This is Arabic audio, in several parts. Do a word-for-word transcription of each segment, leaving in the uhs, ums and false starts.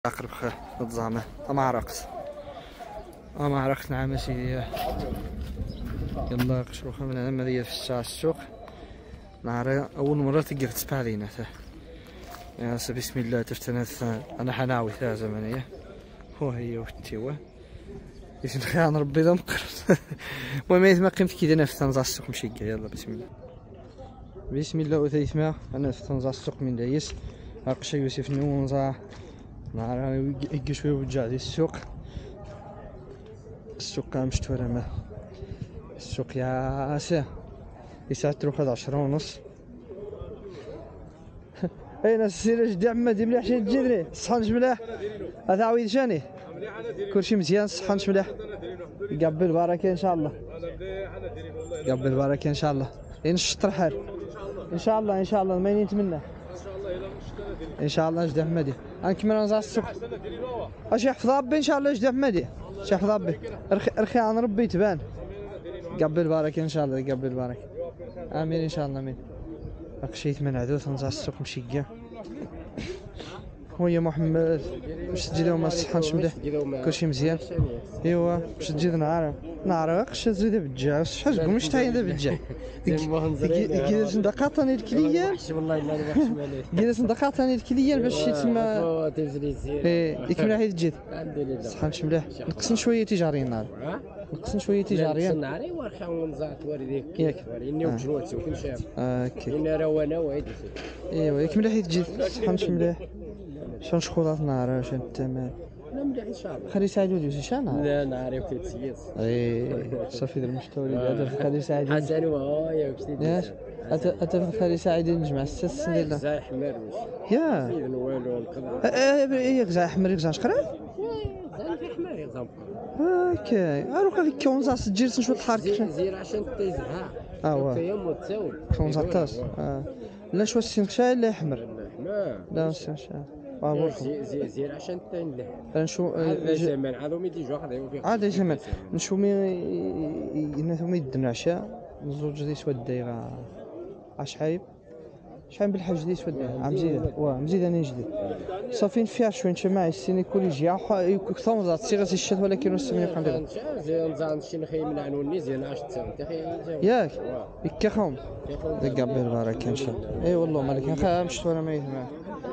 أقرب خير نتزامه ما عرقت ما عرقت نعم سيدي. يلا شروخ من هنا مدية في الساعة السوق نهار أول مرة تقدر تسمع علينا يا بسم الله تفتنث أنا حناوي ثا زمنية هو هي وتيوه يسن خيان ربي ذا مقر وما يثما قيمت كذا نفس تنزع السوق مشيقة. يلا بسم الله بسم الله وثيثما أنا في تنزع السوق من دايس أقشى يوسف نونزع نهار يجي شوية وجع دي السوق. السوق كان مشتورة ما السوق ياسع يساعد تروح هذا عشرة ونص. اين السير جدي عمادي مليح شي تجيني صحنش مليح هذا عويد شاني كلشي مزيان صحنش مليح قبل بركة ان شاء الله قبل بركة ان شاء الله لين الشطر حال ان شاء الله ان شاء الله ما نتمنى ان شاء الله جدي عمادي غنكمل نزع السوق اش يحفظ ربي ان شاء الله جدي عمادي اش يحفظ ربي رخي عن ربي تبان قبل بركة ان شاء الله قبل بركة امين ان شاء الله امين. اقشيت من عدو تنزع السوق مشيقة خويا محمد باش تجي لهم الصحة مليح كلشي مزيان. ايوا باش تجي نهار نهار قش تزيد بالدجاج شحال تقول مش تاين بالدجاج كيداش ندقاطني الكليان والله الا ما وحش مالك كيداش ندقاطني الكليان باش تما ايه يكمل حيت تجي الحمد لله الصحة مليح نقصن شوية تجاري النهار نقصن شويه تجاريا ناري ورخا ونزعت ورديك ياك اني وجنوات سوكن شاف اوكي انا روانه وعيد ايوا ياك مليح تجي صحنش مليح شنو شكولات نهار شنو الثمن لا مليح ان شاء الله خلي سعيد ودوزي شنو لا ناري وكيتسيس اي صافي دابا المشتوري هذا خلي سعيد حسن وهايا واش تدير اتا خلي سعيد نجمع الساس ندير زي حمر يا والو القضاء اي غزا حمر غزا شقرا زي حمر غزا اوكي اروح هذيك كونزا سجل شنو تحرك زير عشان تيزها اه كيوم تساوي كونزا تاس اه لا شو السنشا لا احمر لا السنشا زي زي زير عشان تنده نشو هذا زمان عادوا ميدي جو خداو فيه هذا زمان نشوف مي ينثم يدنا عشاء زوج دي سودايغا اش حايب شحال بالحاج دي سودايغا عم زيد واه مزيد انا جديد صافي فيها شويه نشمع السيني كوليجيا كثر ذات صيغه الشات ولكن السميه قال زي نزان شي نخي من عنوني زين عشت انت خي ياك يكخهم قبل بارك ان شاء الله. اي والله مالك نخا مشيت وانا ميت معاه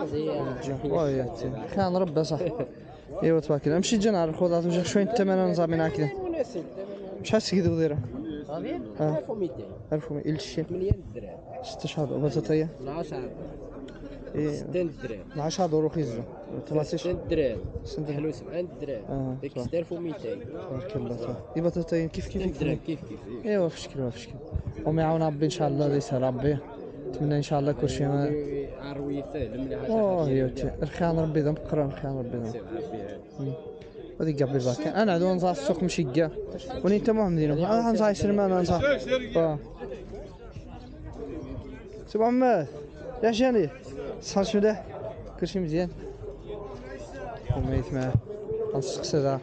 واه كان ربي صح. ايوا تبارك الله نمشي جا نعرف خذات نجي شويه الثمن نزامين هكذا شحال سكيدو دايره صافي ألف ومئتين ألف ومئتين الشي ثمانية دراهم ستة شهور وبطاطيه عشرة ايه ستين دراهم عشرة دور خيزو ستين دراهم ستين حلو سبعين دراهم ديك ستة آلاف ومئتين تبارك الله صح اي بطاطيه كيف كيف دراهم كيف كيف ايوا في شكل في شكل وما يعاون ربي ان شاء الله ليس ربي نتمنى ان شاء الله كل شيء ما عروي سهل ملي حاجه اوه الخيان ربي ذا مقرا الخيان ربي ذا هذيك قبل ذاك انا عدو نزع السوق مشيقه وني انت محمدين انا نزع سلمان انا نزع اه سي محمد يا شاني صحه مليح كلشي مزيان وميت معاه غنسقسي ذا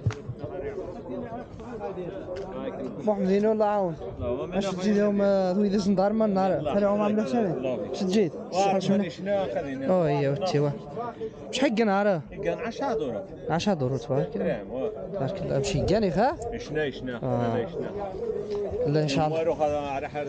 محمدين والله عاون اش تجي اليوم دويدة ندار ما النهار خليهم عامله شاني اش تجيت اه هي وتيوا شحال كان نهار كان عشرة دورو عشرة دورو تبارك الله تبارك الله مشي كاني خا شنا شنا شنا لا ان شاء الله نروح على حر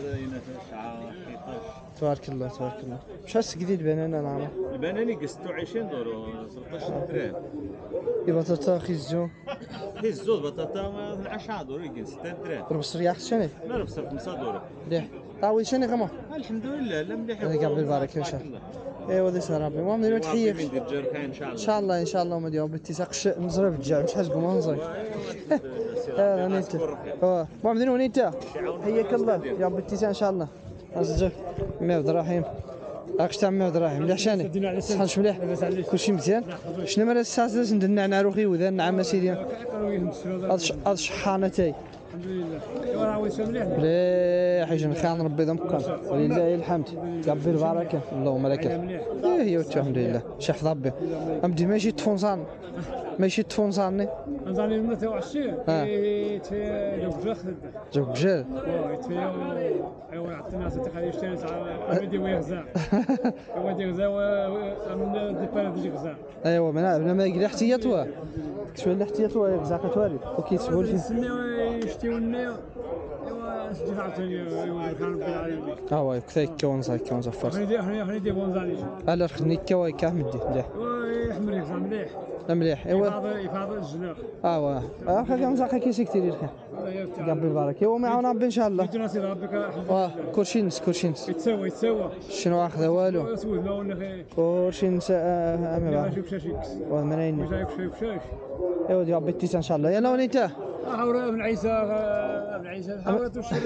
تبارك الله تبارك الله شحال سكدي البنانه نعم البناني قستو عشرين دورو ستة عشر درهم يبقى بطاطا خيزو خيزو بطاطا عشرة دورو يمكن ستة درهم ربصر يا شاني لا ربصر خمسة دورو مليح طاوي شاني غما الحمد لله لا مليح قبل البركه ان شاء الله. ايوا ذي سلام ربي المهم نديرو تحيه ان شاء الله ان شاء الله ان شاء الله مديو بالاتساق نزرب الدجاج مش حاجه ما نزرب هذا نيت اه المهم نديرو نيتا حياك الله يا بالاتساق ان شاء الله ازجك مية عبد الرحيم راكش تاع مية عبد الرحيم مليح شاني صحنش مليح كلشي مزيان شنو مال الساعه ندير النعناع روحي وذا النعم سيدي هاد شحانتي الحمد لله. ايوا راه ويسا مليح. مليح يجن خان ربي ذمكم ولله الحمد ربي البركه اللهم لك. ايه هي الحمد لله شيخ ربي امدي ماشي تفونصان ماشي تفونصاني نزاني من تو عشيه اي تي دوك جاخد جوك جيل وي تي ايوا عطينا تخلي يشتري تاع بدي ويغزا هو دي غزا من دي بان دي غزا ايوا من ما يقول احتياط واه شويه الاحتياط واه يغزا كتوالي وكيتسبوا فيه نسناو يشتيو لنا ايوا سجل عطيني ايوا كان ربي العالمين اه واي كثيك كون صاي كون زفر احنا دي احنا دي بونزاني على خدني كواي كاع مدي مليح وي حمر يغزا مليح مليح ايوا يفاضل يفاضل الجناح اه واه اه كان زاقا كيسي كثير الخير ربي يبارك ايوا معانا ربي ان شاء الله نسي ربك واه كلشي نس كلشي نس يتسوى يتسوى شنو اخذ والو سود ما ولا خير كلشي نس ما شوف شاشيكس ومنين ما شايف شايف شايف ايوا ديال بيتيس ان شاء الله يلا وين انت حاورا ابن عيسى ابن عيسى حاورا توشري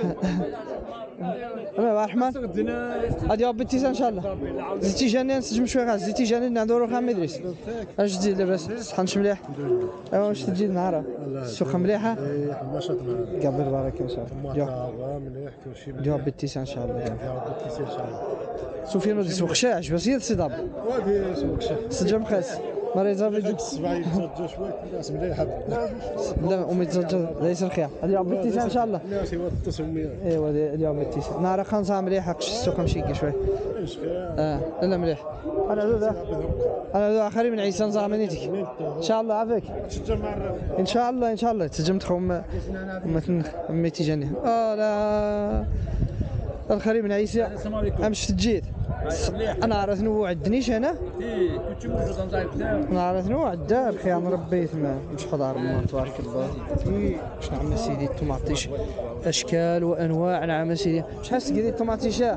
الله يرحمه غدنا هادي ربي تيسان ان شاء الله زيتي جاني نسجم شويه غاز زيتي جاني ندورو خام مدرس اش تجي لاباس صحنش مليح ايوا واش تجي النهار السوق مليحه نشاط معنا قبل البركه ان شاء الله محتوى مليح كلشي مليح ديال ربي تيسان ان شاء الله ديال ربي تيسان ان شاء الله سفيان ودي سوق شاعش بس هي سي داب وهذه سوق شاع سجم خاص مريضه ديك في السبعه يتزوجوا شويه الناس مليحه لا امي تزوج ليس الخير هادي ربي تيسان ان شاء الله الناس هو التسميه ايوا اليوم التيسان نهار خمسة مليحه السوق مشيكي شويه ايش اه لا مليح انا ذا انا اخري من عيسى نزامنيتك ان شاء الله عافاك تجمع ان شاء الله ان شاء الله تجمت خوم مثلا ميتي جاني اه لا الخري من عيسى امش تجيت انا عرفت نو عدنيش انا ايه كنت موجود نزايد انا عرفت نو عدا الخير انا ربيت ما مش حضار الله تبارك الله شنو عم سيدي الطماطيش اشكال وانواع نعم سيدي شحال سقيدي الطماطيشه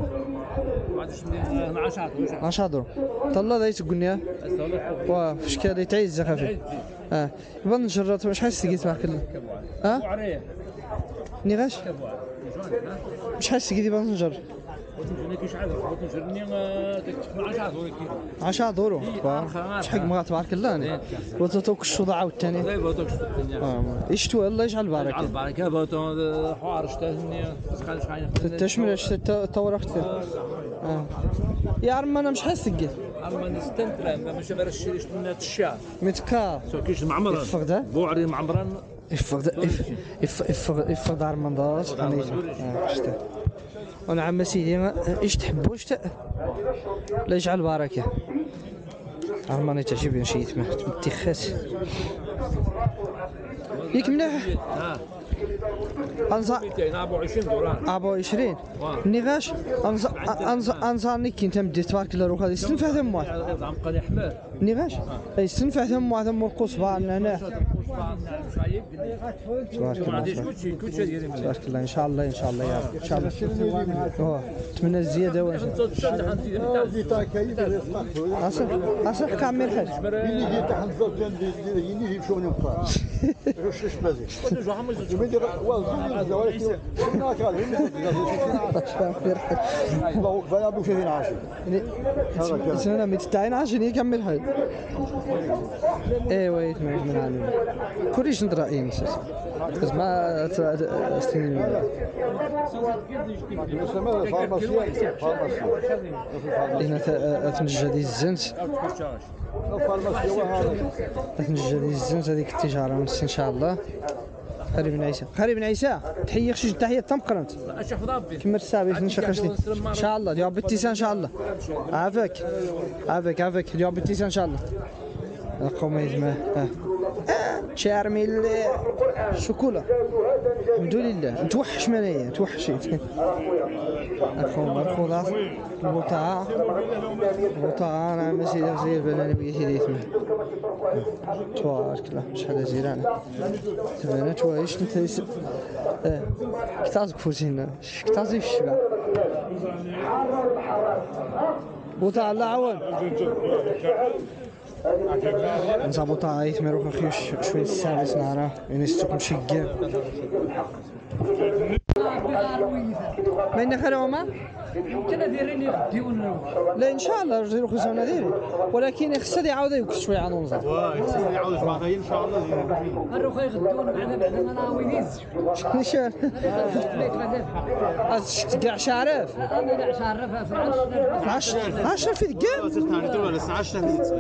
عشرة درهم طلع ذا يتقولني واه فشكال يتعيز خفيف اه يبغى نجرد شحال سقيت معك ها نيغاش شحال سقيت يبغى نجرد عشرة درهم شحال ما تبارك الله انا وتوك الشوضه عاوتاني ايش تو الله يجعل البركه البركه بوتو حوار شتاني تشمل التورق اه يا عم انا مش حاسس كي اما نستنتر مش برش شتنا الشعر متكار سو كيش معمر فقدا بوعري معمران افقد افقد افقد عرمان دار شتا وانا عم سيدي ايش تحب واش لا يجعل بركه عرماني تعجبني شي يتمه تمتخاس ياك مليح ها انصا ابو عشرين دوران ابو عشرين نيغاش انصا انصا انصاني كي انت مدي تبارك الله روح هذه استنفع ثم عم قال حمار نيغاش اي استنفع ثم ثم القصبان هنا تبارك الله تبارك الله ان شاء الله ان شاء الله يا رب ان شاء الله نتمنى الزياده وان شاء الله اصح اصح كامل حاج يجي تحت الزوجين يجي يمشون يبقى ايش ايش بازي يمدي والله ولكن هناك والله بلا ابو شهرين عاشر سنه متتعين عشان يكمل حاج ايوه يتمنى من عالم كلش ندرا اي مساس بس ما استني هنا تنجدي الزنت تنجدي الزنت هذيك التجاره ان شاء الله خالي بن عيسى خالي بن عيسى تحيه خشي تحيه تم قرنت اش حضابي كمل السابع نشكرش ان شاء الله ديال بتيسان ان شاء الله عافاك عافاك عافاك ديال بتيسان ان شاء الله القوم يجمع شارمي الشوكولا الحمد لله نتوحش منايا توحشيت القوم الخضار البطاعة البطاعة انا ماشي زي البناني ويا يتم تبارك الله شحال زيران تبانات وايش انت اه كتازك فوزينا كتازي في الشبع بطاعة الله عوان نظبط عايت ما يروح اخي شويه السادس نهارا يعني ستكون شقه ما إني خير وما كنا دايرين يخديون لا ان شاء الله رجلي خصونا ديري ولكن خصها يعاود يوقف شويه عن ونزاد واه يخصني يعاود بعضها ان شاء الله الرخا يغدون معنا بعد ما ناويين شنو شا شفت كاع شعرف انا كاع شعرفها في العشر عشرة عشرة في كاع ثاني دول عشرة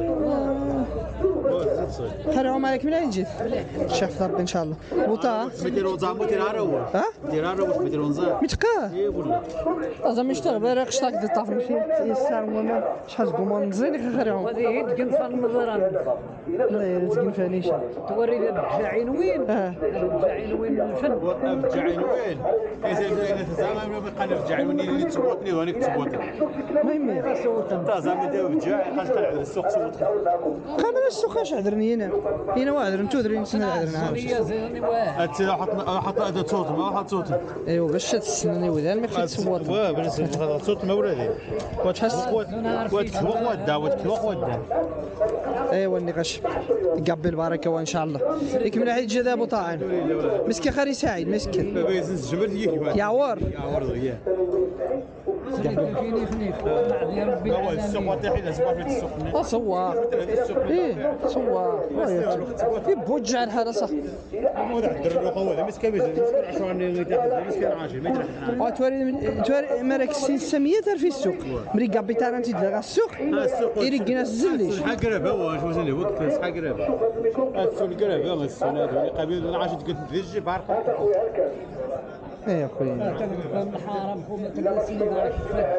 في حرام عليك من اين جيت شاف ربي ان شاء الله بوطا مديرون زعما تيرارو ها تيرارو مديرون زعما متقاه اي ولا زعما اشتغل بارك شتاك دي طاف مشي يسار وما شحال كومون زين خيرهم هذه هي تقنفه النظران لا يا رزقين فانيش توري البجاعين وين اه البجاعين وين الفن البجاعين وين كاين زعما ما بقى البجاعين اللي تصوتني وانك تصوتني ما يمي انت زعما داو البجاعين خاص تلعب السوق صوت قابل السوق اش عذرني هنا هنا واعذر انتو درين سنه عذرنا هي زيني واه انت حط حط اداه صوت ما حط صوت ايوا باش تسنني وذا ما خصك تصوت واه بالنسبه صوت ما ولادي وتحس وتكوخ ودا وتكوخ ودا ايوا النقاش قبل البركه وان شاء الله يكمل عيد جدا ابو طاعن مسكين خاري سعيد مسكين بابا يزز الجبل هي يعور يعور هي فيني خليك يا ربي هو السوق واضح الى سبعة في السوق صوا ايه صوا يبوجع الحال صح مو تاع الدرب هو مسكين مسكين عشرة غني تاخذ مسكين عاشر ما يدري توري توري مراكز سميه في السوق مري كابيتال انت دغا السوق يريقنا الزليش قرب هو واش وزن وقت صحا قرب السوق قرب هو السوق هذا قبيل عاشر قلت تفيج بارك ايه يا خويا الحرام خويا تلبسي بارك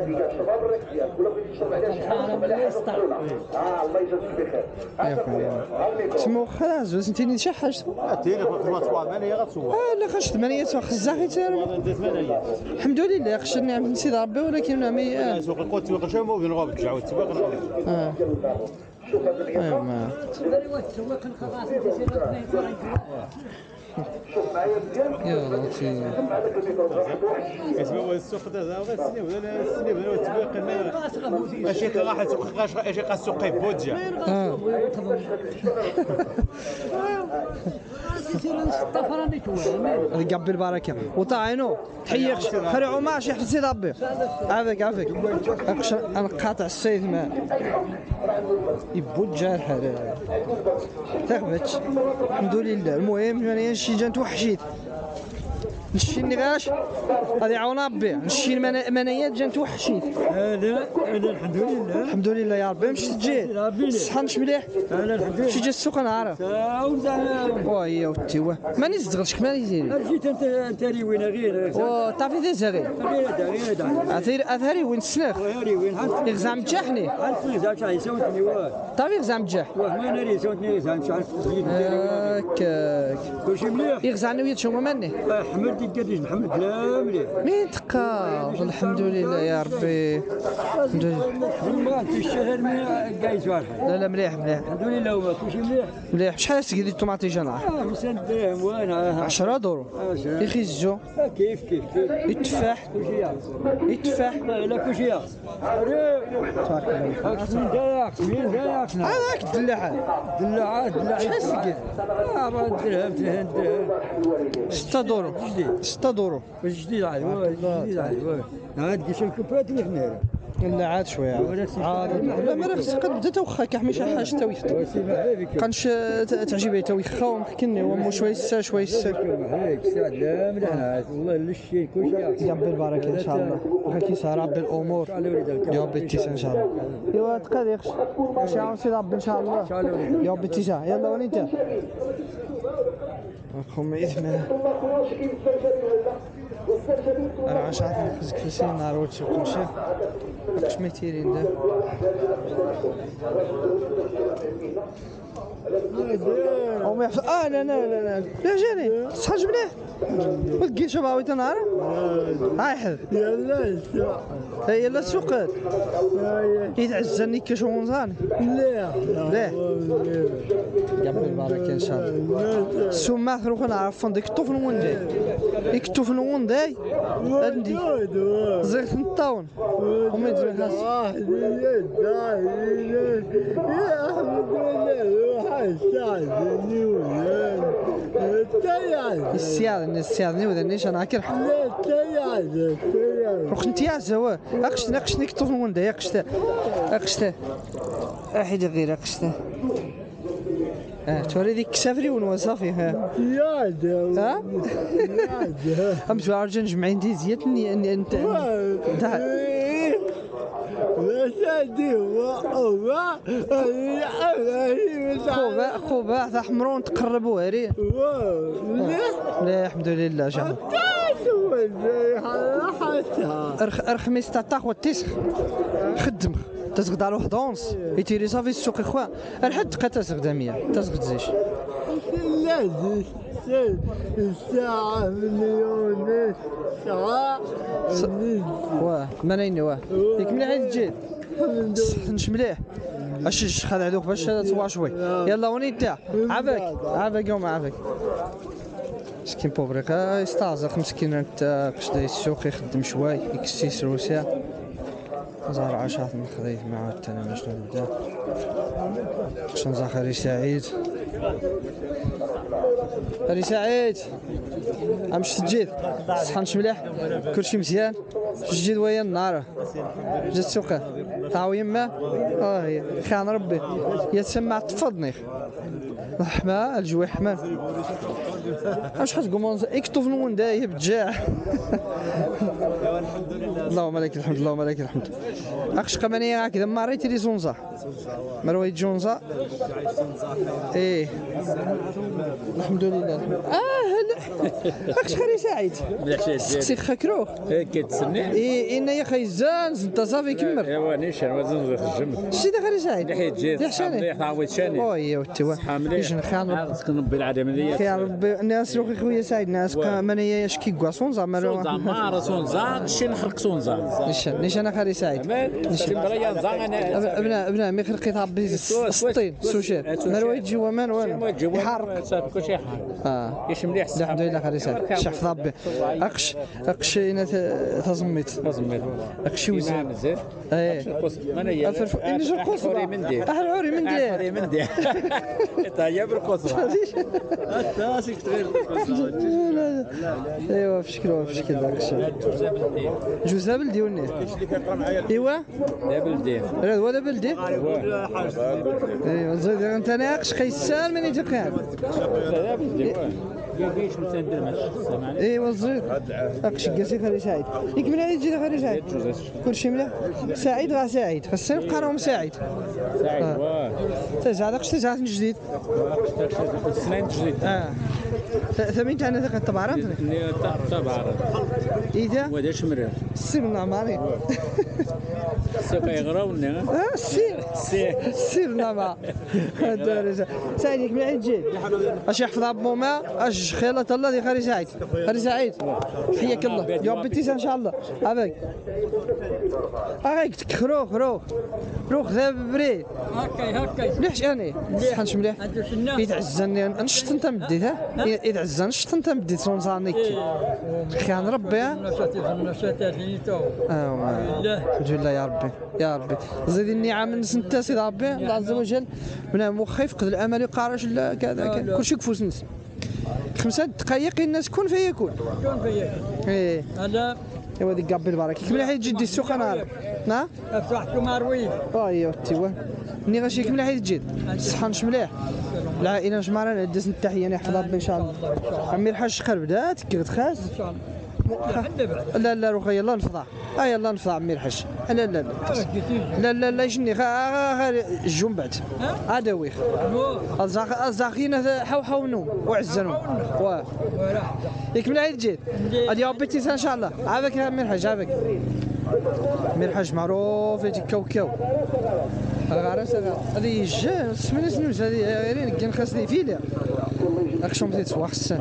الحرام لا يسطع ايه يا خويا سمو خلاص بس انت شي حاجه تيني خدمه صواب انا يا غتصواب اه لا خش ثمانية خزاخي تاعي الحمد لله خشني عند سيدي ربي ولكن ما سوق القوت سوق الشام وين غاب الجعوه تسوق غاب اه ايوا ما يا لطيف اسمه السوق هذا غير السنه ولا السنه ولا التباق ماشي راح سوق ماشي قا السوق بوجا اه قبل البركه وطاعينو تحيه خرعوا ماشي حتى سيدي ربي عافاك عافاك انا قاطع السيف ما يبوجا الحلال ثبت الحمد لله المهم انا شي جات وحشيت نشي النغاش هذه عون ربي نشي المنايات جات وحشيت هذا هذا الحمد لله الحمد لله يا ربي مشيت جيت الصحه مش مليح هذا الحمد لله شي جا السوق نعرف ويا وتي ماني زغرتك ماني زيري جيت انت انت ري وين غير و طافي ذا زغير غير غير اثير اثاري وين سناف غير وين حنت يغزام جحني عرفت غزام شحال يسوتني واه طافي يغزام جح واه ما ناري يسوتني غزام شحال هكاك كلشي مليح يغزعني ويا تشوما ماني حمد قديش نحمد لا مليح مين تقاض الحمد لله يا ربي الحمد لله في الشهر من قايس واحد لا لا مليح مليح الحمد لله وما كلشي مليح مليح شحال تقدي الطوماطي جناح اه خمسة دراهم وانا عشرة دورو يخزو كيف كيف كيف يتفاح كلشي يعرف يتفاح لا كلشي يعرف تبارك الله من داك من داك هذاك الدلاعات دلاعات دلاعات شحال سقيت اه درهم ثلاث درهم ستة دورو ستة دورو واش جديد عاد جديد عاد هاد كيش الكوبات اللي هنا لا عاد شويه عاد لا ما خصك تبدا توخا كحمي شي حاجه تويخت كانش تعجبني تويخا ومحكني ومو شويه سا شويه سا عليك سعد لا مليح والله للشيء كلشي ربي البركه ان شاء الله وكيسها ربي الامور يا ربي التيسا ان شاء الله ايوا تقاديقش شي عاون سي ربي ان شاء الله يا ربي التيسا يلا وين انت راكم عيد معاه انا عاش عارف نخزك في السين نهار ولد سوق نمشي واش ما يتيرين دا او ما يحفظ اه لا لا لا لا لا جاني صحا جبناه ما تقيش باوي تنهار هاي حد يلا هي لا السوق يتعزني كاش ونزاني لا لا قبل البركه ان شاء الله سما ثروك نعرف فندق الطفل وين جاي يكتو في الون داي عندي زيت نطاون وما يدري خاص واحد يا احمد الله حساني ولا السياد السياد وذا نيش انا كير روح انت يا زوا اقشت نقش نيك طفل وندا يا قشت اقشت احد غير اقشت اه توري ديك كسافري ونوصافي ها ها امس ارجن جمعين دي زيتني ان انت خوبا خوبا تاع حمرون تقربوا هاري لا الحمد لله جا الخميس تاع الطاق والتسخ خدم تزغد على واحد اونس يتيري صافي السوق اخوان الحد قا تزغد مية تزغد زيش لازم الساعة مليون ساعة واه منين واه ياك مليح هاد تجي تسخنش مليح اش خذ عدوك باش تصوع شوي يلا وني تاع عافاك عافاك يوم عافاك مسكين بوبريكا يستعزق مسكين انت باش دا السوق يخدم شوي يكسي سروسه زار عشرة من خذيت مع التاني باش نبدا شنزا خري سعيد خري سعيد امش تجيد صحنش مليح كلشي مزيان تجيد ويا النهار جات السوق تعاو يما اه هي خان ربي يتسمع تفضني الحما الجوي حمام اش حتقوم اكتوف نون دايب بتجاع اللهم لك الحمد اللهم لك الحمد اخش قمانيه هكذا ما ريتي لي زونزا مروي جونزا ايه الحمد لله اه اخش خري سعيد سقسي خكروه كيتسني ايه ان يا خيزان انت صافي كمر ايوا نيشان وزن الجم شتي خري سعيد نحيت جيت مليح عاود شاني او ايوا توا ايش نخان ربي العالميه خير ربي الناس روحي خويا سعيد الناس مانيا يشكي كوا صونزا ما صونزا شي نخرق صونزا نيشان نيشان خري سعيد نيشان بريان زان انا ابنا ابنا مي خلقي طابي السطين سوشير مروي جوا مان وين يحرق كل شيء حار اه يش مليح الحمد لله خري سعيد شحف ربي اقش اقش انا تزميت تزميت اقشي وزين مزيان ايه انا يا اني جو القصر من دي اهل عوري من دي عوري من دي طيب القصر راسك تغير ايوا في شكل في شكل داك الشيء جوزها بلدي وني ايوا لا بلدي لا هو لا بلدي ايوا زيد انت ناقش قيسان من يتقان لا بلدي جيش مسندر ماشي ايوا زيد اقش قاسي خلي سعيد ياك من هذه تجي خلي سعيد كلشي مليح سعيد غا سعيد خاصنا نبقى راهم سعيد سعيد واه تزعل اقش تزعل من جديد سنين جديد اه ثمين تاعنا ثقة طبعا طبعا اذا وداش مرير السي من عماري السوق يغراونا اه السي السي السي من عمار سعيد من عين تجي اش يحفظها بموما اش خيلة الله دي خري سعيد خري سعيد حياك الله يوم بتيس ان شاء الله عافاك هاك تكروخ روخ روخ ذا بري هكاي هكاي مليح شاني صحنش مليح يتعزني نشط انت مديتها يتعزن نشط انت مديت صونزانيك كان ربي اه الحمد لله يا ربي يا ربي زيد النعم من سنت سيدي ربي الله عز وجل من مخي فقد الامل يقارش كذا كلشي كفوس نس خمسة دقائق الناس كون فيكون كون فيكون ايه هذا ايوا ديك قبل البركه كمل حيت جدي السوق انا نعم افرحكم مروي اه ايوا تيوا ني غاشي كمل حيت جيت صحنش مليح العائله جمعنا ندز التحيه نحفظها ربي ان شاء الله عمي الحاج خير بدات كيف تخاس ان شاء الله لا لا روح يلا نفضع اه يلا نفضع عمي الحاج لا لا لا لا لا لا جني غير الجون بعد هذا ويخ الزاخين حو حو نوم وعزنوا واه ياك من عيد جيت غادي ربي ان شاء الله عافاك يا عمي الحاج عافاك عمي الحاج معروف يجي كوكو الغرس هذه جا سمينا سنوس هذه غير كان خاصني فيليا اكشوم تيت واحد السنه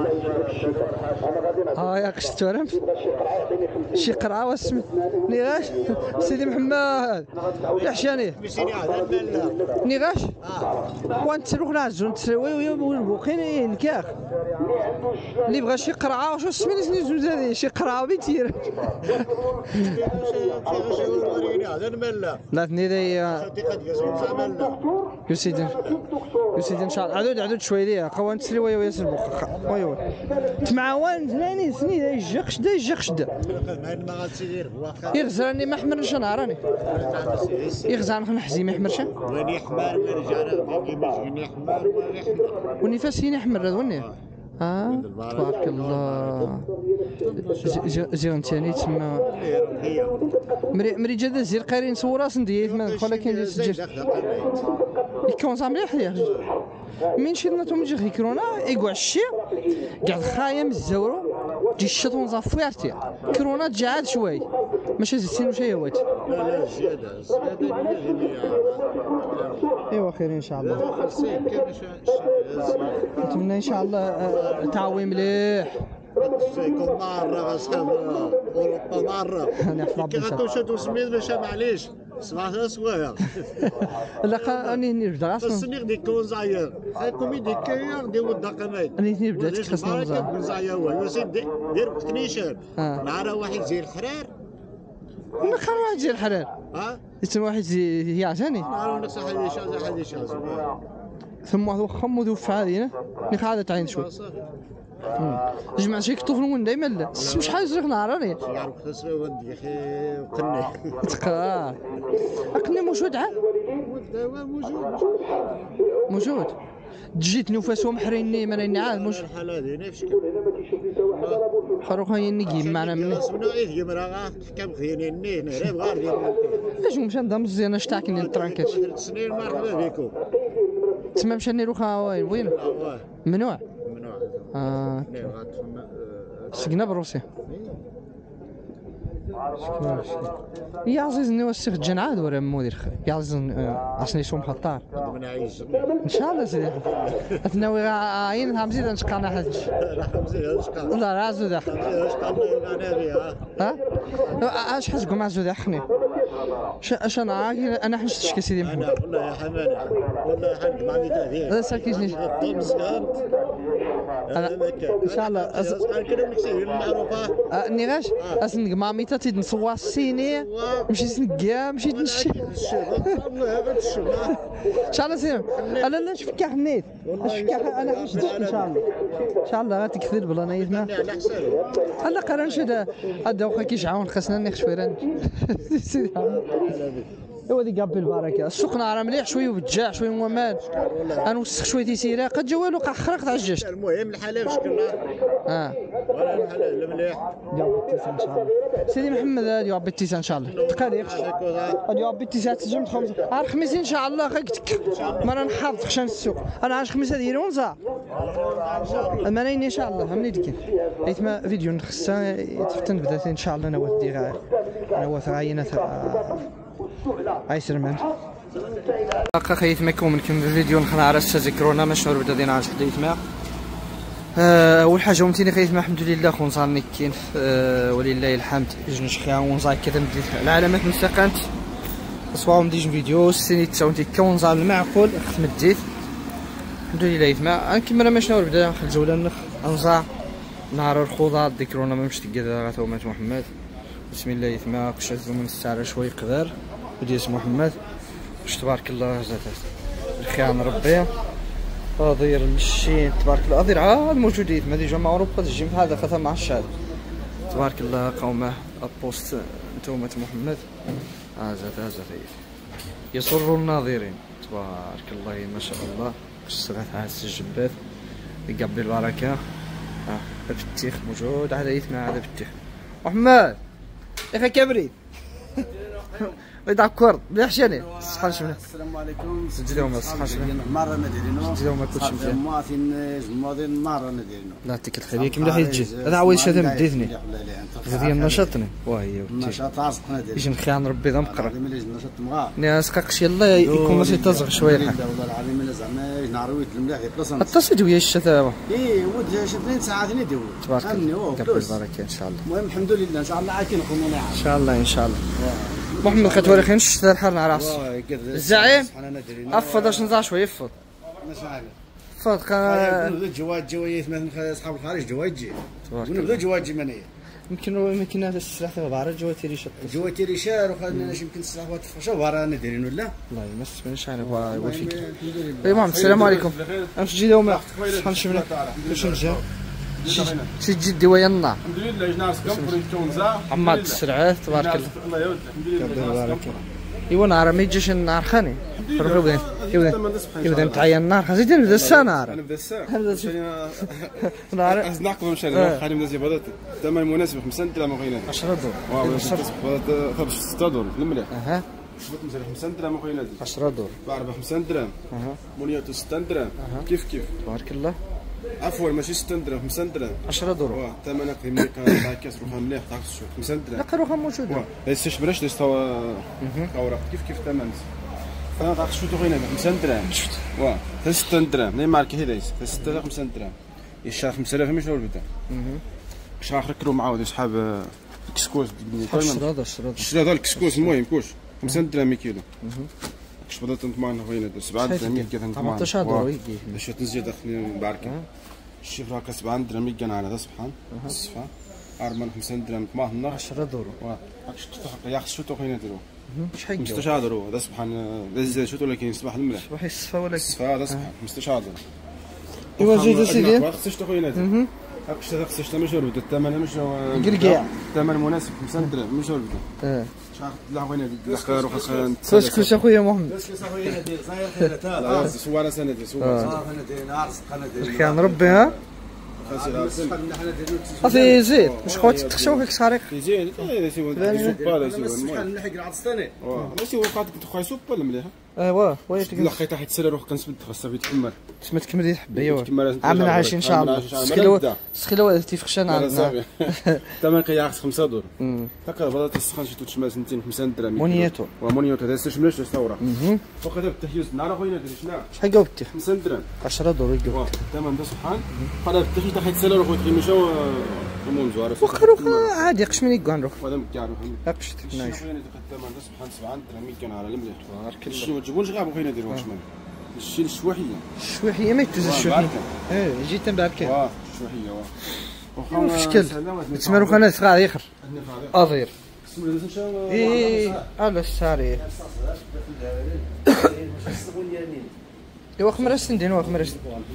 ها يا قشت ورم شي قرعه واسم نيغاش سيدي محمد يحشاني نيغاش وانت تروح نعزو نتسوي وين الكاخ اللي بغى شي قرعه واش سميتي سنيت هذه شي قرعه بيتير لا تني يا سيدي يا سيدي ان شاء الله عدود عدود شويه ديال قوان تسري ويا ويا سربو ويا ويا تمعاون زناني سني يجي خشدا يجي خشدا يغزرني ما حمرنش انا راني يغزر نحن حزي ما يحمرش وين يحمر وين جارة وين يحمر وين يحمر وني فاسين يحمر هذا وني اه تبارك الله زين ثاني تما مري مري جا زير قارين صورة سنديت ما ولا كاين اللي سجل يكون صامل يحيى من شدنا توم جي كورونا يقع الشي قاعد خايم الزورو تجي الشطون زافيرتي كورونا تجي عاد شوي ماشي زين وشي هوات لا لا زيادة زيادة ايوا خير ان شاء الله نتمنى ان شاء الله تعاوي مليح فيكم مرة أصحاب أوروبا مرة أنا أحفظ كي غتمشى سميت باش معليش سمعتها سوايا لا أنا نبدا خاصني غادي يكون زعير خايكم يديكيا ديال الدقمات أنا نبدا تخصنا نزار كتكون زعير هو سيدي دير وقت نيشان آه. مع راه واحد زي الحرار ما خير واحد زي الحلال ها يتم واحد زي يعجاني نعرف نقص حد يشاز حد يشاز ثم واحد خم وذوف هذه ني قاعدة عين شوي جمع شي كطوف من دايما لا شحال زرق نهار راني يعرف خسر ودي اخي وقني تقا اقني موجود عاد الدواء موجود موجود جيت نفاس ومحريني مريني عاد موجود الحالة هذه نفس خروخا ينقي معنا مني اسمنا ايه مرا كم خيني هنا راه غار ديال اش مشى ندم مزيان اش تاعكني الترانكات ثلاث سنين مرحبا بكم تما مشى نروح وين وين ممنوع ممنوع اه سقنا بروسيا يا عزيزني والسيخ جنعاد ولا مودير خير يا عزيز عشان يسوم حطار ان شاء الله سيدي اتناوي عين همزيد نشقانا حاج لا رازو داخل ها اش حاجكم مع زو داخني اش انا انا حنش تشكي سيدي محمد انا والله يا حماني والله حد ما عندي تهديد لا ساكيتني انا ان شاء الله كده مكسير معروفه اني غاش اسنق ماميتا تيد نصوا السيني مشي سنقيا مشيت نشي ان شاء الله سير انا لا نشفك حنيت نشفك انا حنش ان شاء الله ان شاء الله غتكثر بلا نايتنا انا قرا هذا هذا واخا كيشعاون خاصنا نخ شويه سيدي هو اللي قابل البركه السوق نهار مليح شويه وبتجاع شويه موامان غنوسخ شويه تيسيره قد جا والو قا خرق تعججت المهم الحلال شكلنا اه ولا الحلال المليح ديال التيسان ان شاء الله سيدي محمد هادي ربي التيسان ان شاء الله تقاديرش هادي ربي التيسان تجمع خمسه نهار الخميس ان شاء الله غاكتك ما انا نحافظ خشان السوق انا عاد الخميس هادي ونزا الملايين ان شاء الله همني ديك حيت ما فيديو نخصها يتفتن بدات ان شاء الله انا ودي غا انا وثراينا هاي سلمان هاكا خيت معكم نكمل الفيديو نخلع على تذكرونا ما شنو بدا دينا عاد حديت معاه اول حاجه ومتيني خيت مع الحمد لله خونصار كاين أه ولله الحمد جنش خيا ونزا كذا مديت العلامات مستقنت صواهم ديج فيديو سيني تساونتي كونزا المعقول خت مديت الحمد لله يتما نكمل ما شنو بدا نخرج الجوله نخ انزا نهار الخضار ذكرونا ما مشت كذا غاتومات محمد بسم الله يتما قش من الساعه شوي قدر وديس محمد واش تبارك الله زادت الخيان ربي اضير الشين تبارك الله اضير عاد موجودين ما ديجا معروف قد الجيم هذا خاطر مع الشاد تبارك الله قومه البوست نتوما محمد ها زاد زاد يسر الناظرين تبارك الله ما شاء الله الصغات عاد الجبات يقبل البركه ها الفتيخ موجود على يتما هذا الفتيخ محمد يا اخي كبريت داكورد مليح شاني الصحه نشوفنا السلام عليكم سجلهم الصحه نشوفنا مره نديرينو سجلهم كلشي مزيان مواطن جماضين مره نديرينو لا يعطيك الخير ياك مليح يجي هذا عاود شتا مديتني ديال نشاطني وهي النشاط رزقنا ديال يجي نخيان ربي ذا مقرا النشاط مغا ناس قاقش يلا يكون ماشي تزغ شويه الحال والله العظيم الا زعما نعرويت المليح بلاصه اتصلت ويا الشتا اي ود شدين ساعات ندير تبارك الله قبل البركه ان شاء الله المهم الحمد لله ان شاء الله عاد كنكونوا نعم ان شاء الله ان شاء الله محمد خاتوري خير نشتا الحال نهار عصر الزعيم افضل اش نزع شويه فض فض نبدا جواد جوايات مثلا اصحاب الخارج جوايد جي ونبدا جوايد جي منيه يمكن يمكن هذا السلاح تبع بعرض جواتي ريشه جواتي ريشار وخلنا يمكن تسعة وات فشا ورانا دايرين ولا والله ما سمعناش انا بغا فيك المهم السلام عليكم امس جي دوما شحال شمنا واش نجا شي تجي ديويا النار الحمد لله جنا راسكم فريتون زا عماد السرعات تبارك الله الله يودك الحمد لله ايوا نهار ما يجيش النار خاني روحو بدا يبدا يبدا نتعين النار خاصني نبدا الساعه نهار نبدا الساعه نهار از ناقص مشاري خالي من زيبادات الثمن مناسب خمسة درهم وغينا عشرة دور واه خرج ستة دور المليح اها شفت مزال خمسة درهم وغينا عشرة دور باربع خمسة درهم اها مونياتو ستة درهم كيف كيف تبارك الله عفوا ماشي ستة درهم خمسة درهم عشرة دور واه ثمنك ملي كان كاس روحها مليح تاع السوق خمسة درهم لا روحها موجوده واه ليس شبرش ليس توا اوراق كيف كيف ثمن فانا تاع شفتو غينا خمسة درهم شفت واه ستة درهم ني ماركه هي ستة خمسة درهم يشار خمسة آلاف مش اول بدا باش نركلو معاود شحال الكسكوس عشرة دور عشرة دور شرا هذا الكسكوس المهم كوش خمسة درهم كيلو كش بدات نطمعنا غينا سبعة درهم كذا نطمعنا ثمنطاش دور يجي باش تنزيد داخلين مباركه الشيف راك سبعة درهم كان على هذا سبحان الصفا أربعة خمسة درهم طماطم عشرة دور واه هاكش تحق ياخذ شو تو خلينا نديرو شحال خمسطاش درهم هذا سبحان هذا شو ولكن صباح الملح صباح الصفا ولكن الصفا هذا سبحان خمسطاش درهم ايوا زيد سيدي خصش تو خلينا نديرو هاكش هذا خصش مش ورد الثمن مش قرقاع الثمن مناسب خمسة درهم مش ورد اه شحال لا غينا الخير وخاص كسكس اخويا محمد كسكس اخويا ندير صاير خير تا لا سواره سنه سواره اه انا ندير نهار سقنا ندير كان ربي ها صافي زيد واش خوت تخشاو فيك صاريق زين هذا سي سوبا هذا سي شحال نلحق العطستاني واه ماشي هو قاعد تخوي سوبا المليح ايوا ويلك لقيت واحد السيره روح كنسبد خاصها تكمل تسمى تكمل حبيه تكمل عامنا عايشين ان شاء الله سخيلو سخيلو تيفخشان عندنا الثمن كياخذ خمسة دور هكا بدات تسخن شي تشمال سنتين خمسة درهم مونياتو ومونياتو هذا استشملش ثوره فوق هذا التحيز نهار خويا دري شنو شحال جاوبتي خمسة درهم عشرة دور يجاوب الثمن ده سبحان قال التحيز تاع السيره روح يمشاو مون زوار واخا روح عادي قش من يكون روح هذا مكعرف قشت نايس الثمن ده سبحان سبعة درهم كان على المليح تبارك الله شنو ما تجيبونش غاب خويا نديروا واش الشيء الشويحيه الشويحيه ما يتوز الشويحيه اه جيت مباركه واه الشويحيه واه واخا شكل تسمى روح انا صغار يخر اضير ايه على الساري ايوا خمرس ندير واخا خمرس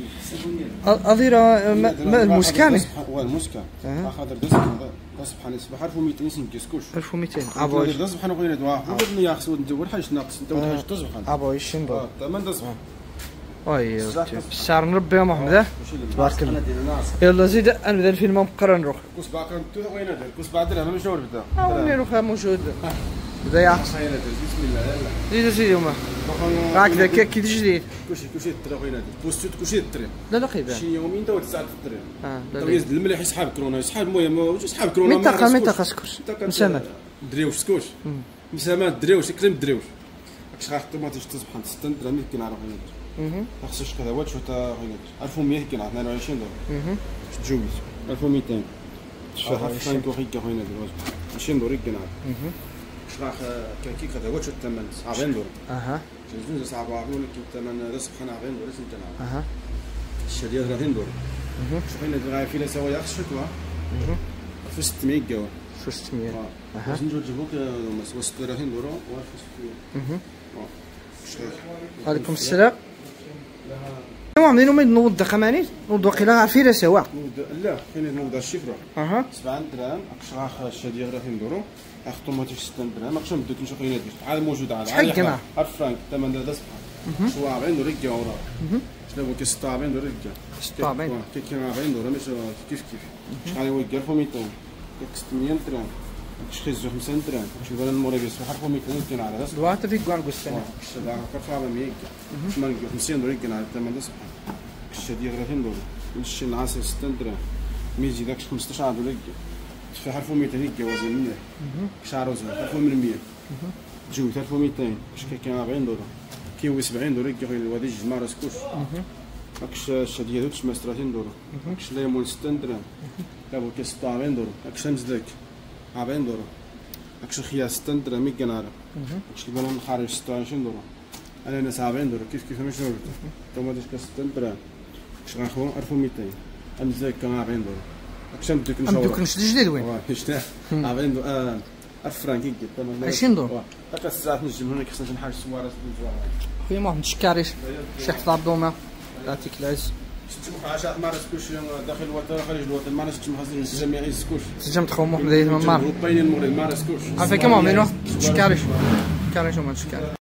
اضير ما المسكاني هو المسكان خاطر دسك سبحان الله عرفوا مئتين سن كيسكوش ألف ومئتين ابوي دابا سبحان الله غير دوا عرفني يا خصو ندور حاجه ناقص انت وحاجه تصبح ابوي شنو تمام تصبح وي الشعر نربي يا محمد تبارك الله يلا زيد نبدا الفيلم مقرن نروح كوس باكر انت وين هذا كوس بعد درهم مش نور بدا اه نروح موجود بدا يا بسم الله يلا زيد سيدي هما هكذا كي جديد كلشي كلشي تري وين هذا بوستو كلشي تري لا لا قيبان شي يومين تا تسعة تري اه تو يزيد الملح يسحب كورونا يسحب المهم واش يسحب كورونا منطقه منطقه سكوش مسامات دريوش سكوش مسامات دريوش كريم دريوش باش خاطر طوماطيش تصبح ستة درهم يمكن نعرف هنا ما خصش كذا واش تا غير ألف ومئة كي نعرف اثنين وعشرين دولار تجوز ألف ومئتين شهر خاينكو هيك هنا دابا عشرين دولار كي نعرف شراخ كي كذا واش الثمن أربعين دولار اها جوج صعب عرفوا لك الثمن هذا سبحان أربعين دولار انت نعرف اها الشريه ثلاثين دولار شوف هنا الغايه في سوا ياخذ شكوى في ستمئة كاو في ستمئة اها باش نجيو نجيبوك سوا ستة وثلاثين دولار وفي ستمئة عليكم السلام المهم دينو من نوض خمانيت نوض وقيلا عارفين سوا لا كاين نوض الشفره اها سبعة درهم اكشراخ الشديه ثلاثين دولار اخ طوماطيش ستة درهم اكشم بدك نشوف غير عاد موجود عاد شحال كنا ألف فرانك الثمن هذا سبحان شو أربعين دولار كا وراه شنو هو كي ستة وأربعين دولار كا ستة وأربعين كي كان أربعين دولار ماشي كيف كيف شحال هو ألف ومئتين ستمئة درهم تشخيص خمسة درهم شوف انا الموري بيس ألف ومئتين كان على راس الوقت في كوان قصنا الشدة كرفع أربعمئة شمال خمسين دولار كان على الثمن ده سبحان الشدة ثلاثين دولار نشي العسل ستة درهم ميزي داك خمسطاش دولار في ألف ومئتين هيك وزن مية شعر وزن ألف ومئتين جوج ألف ومئتين شكا كان أربعين دولار كيوي سبعين دولار كي غير وادي جمع راس كوش هاكش الشدية هذوك تسمى ثلاثين دولار هاكش ليمون ستة درهم كابو كي ستة وأربعين دولار هاكش مزدك أربعين دولار هاكش الخيار ستة درهم مية كنارة هاكش البنان الخارج ستة وعشرين دولار أنا ناس أربعين دولار كيف كيف مش نورد طوماطيش ستة درهم هاكش غنخو ألف ومئتين المزدك كان أربعين دولار كشم دوك ام نشاور دوك نشد جديد وين واه شتا عاملين دو اه الفرانكي تمام عشرين دور هكا الساعه نجم هنا خصنا شي حاجه سواره خويا ما متشكاريش شي حفظ عبدوما يعطيك العز ستمخ عشاء مارس كوش داخل الوطن خارج الوطن مارس تمخ الجميع يسكوش سجمت خو محمد الممار باين الموري مارس كوش عافاك مؤمن تشكاريش كاريش وما تشكاريش